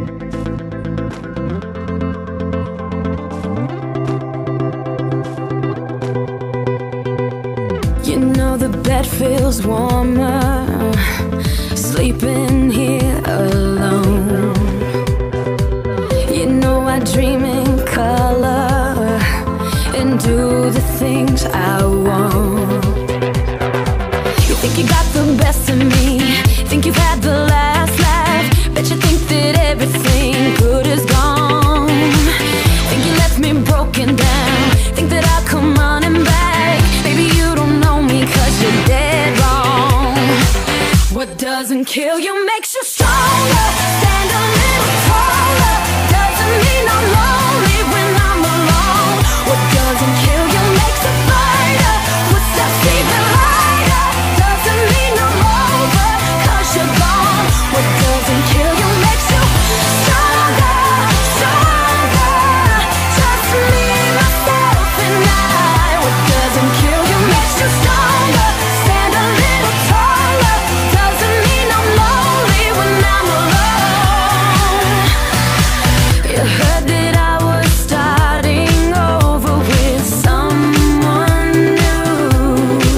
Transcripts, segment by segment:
You know the bed feels warmer, sleeping here alone. You know I dream in color and do the things I want. You think you got the best of me, think you've had the last laugh, bet you think that everything good is gone. Think you left me broken down, think that I'll come running back. Baby, you don't know me 'cause you're dead wrong. What doesn't kill you makes you stronger. Stand a little taller. Doesn't mean I'm lonely when I'm alone. What doesn't kill you makes a fighter. Footsteps even lighter. Doesn't mean I'm over 'cause you're gone. What doesn't kill you makes you stronger, stronger. Just me, myself, and I. What doesn't kill you makes you stronger. Stand a little taller. Doesn't mean I'm lonely when I'm alone. You heard that I was starting over with someone new.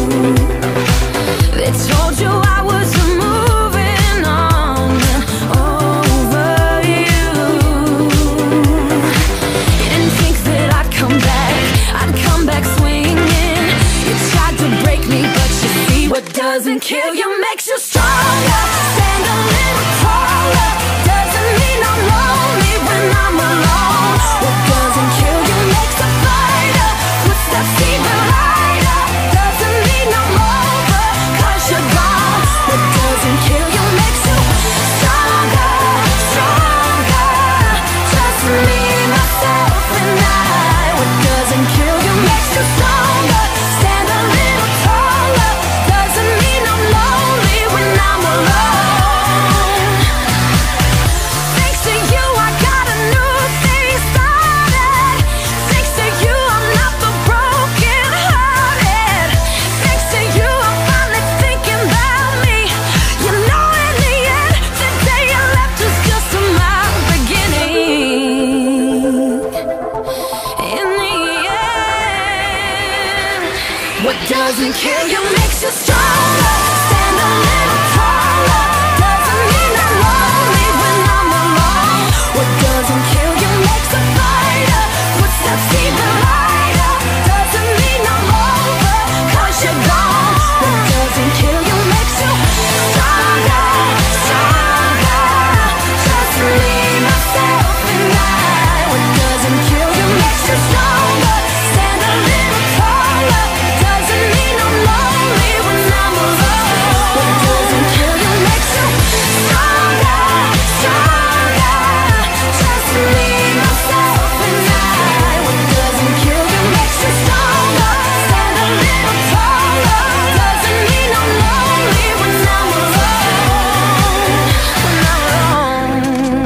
They told you I was moving on over you. You didn't think that I'd come back swinging. You tried to break me, but you see what doesn't kill you makes you stronger. Stand a little taller. Doesn't mean I'm lonely when I'm alone. What doesn't kill you makes a fighter. Footsteps even lighter. Doesn't mean I'm over 'cause you're gone. What doesn't kill you makes you stronger, stronger. Just me, myself, and I. What doesn't kill you makes you stronger. Stand a little taller. Doesn't mean I'm lonely when I'm alone. Thanks to you, I got a new thing started. Thanks to you, I'm not the broken hearted. Thanks to you, I'm finally thinking about me. You know, in the end, the day you left was just my beginning. In the end, what doesn't kill you makes you stronger. Stand a little taller. Doesn't mean I'm lonely when I'm alone. What doesn't kill you makes a fighter. Footsteps even lighter. Doesn't mean I'm over 'cause you're gone. What doesn't kill you makes you stronger, stronger. Just me, myself, and I. What doesn't kill you makes you stronger. Stand a little taller. Doesn't mean I'm lonely when I'm alone. What doesn't kill you makes you stronger, stronger. Just me, myself, and I. What doesn't kill you makes you stronger. Stand a little taller. Doesn't mean I'm lonely when I'm alone. When I'm alone.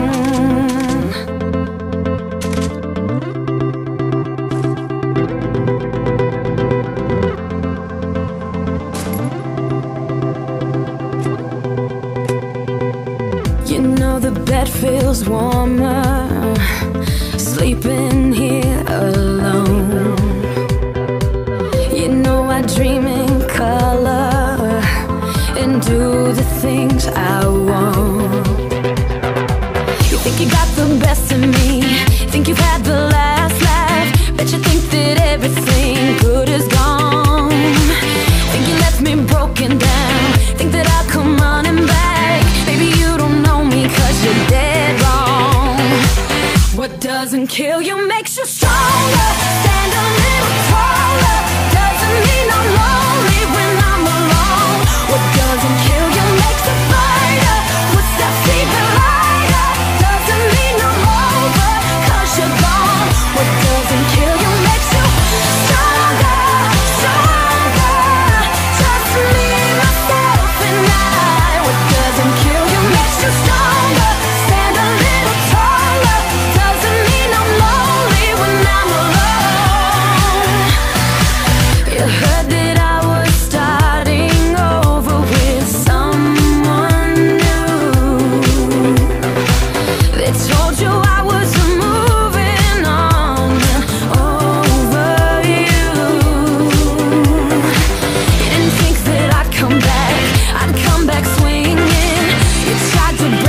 You know the bed feels warmer, sleeping here alone. You know I dream in color and do the things I want. You think you got the best of me, think you've had the last laugh, bet you think that everything good is gone. Think you left me broken down, think that I'll come running back. Baby, you don't know me 'cause you're dead wrong. What doesn't kill you makes you stronger. Stand a little taller. Doesn't mean I'm lonely when I'm alone. What doesn't kill you makes a fighter. Footsteps even lighter. Doesn't mean I'm over 'cause you're gone. What doesn't kill you makes you stronger, stronger. Just me, myself, and I. What doesn't kill you makes you stronger. Stand a little taller. Doesn't mean I'm lonely when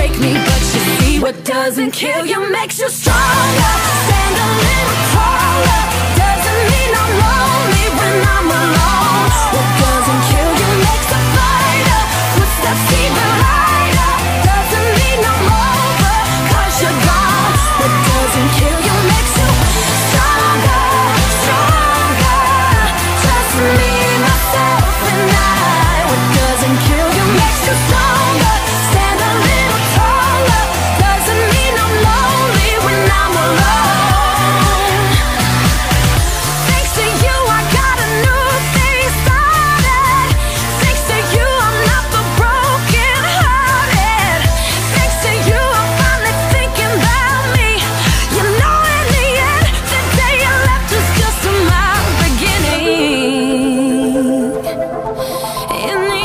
break me, but you see what doesn't kill you makes you stronger. Stand a little taller. Doesn't mean I'm lonely when I'm alone. What doesn't kill you makes a fighter. Footsteps even lighter. Doesn't mean I'm over, 'cause you're gone. What doesn't kill you makes you stronger, stronger. Just me, myself, and I. What doesn't kill you makes you stronger. Stand a little taller. Doesn't mean I'm lonely when I'm alone. Thanks to you, I got a new thing started. Thanks to you, I'm not the broken hearted. Thanks to you, I'm finally thinking about me. You know, in the end, the day you left was just my beginning. In the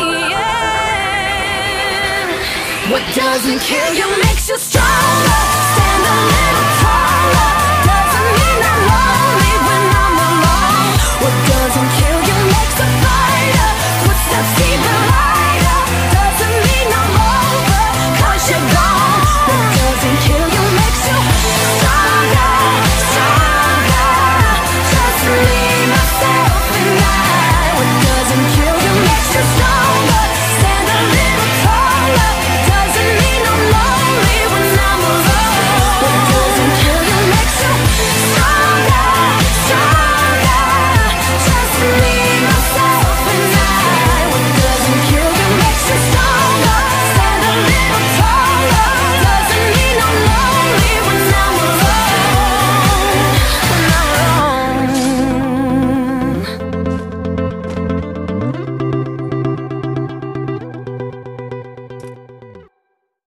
end, what doesn't kill you makes you stronger. Stand a little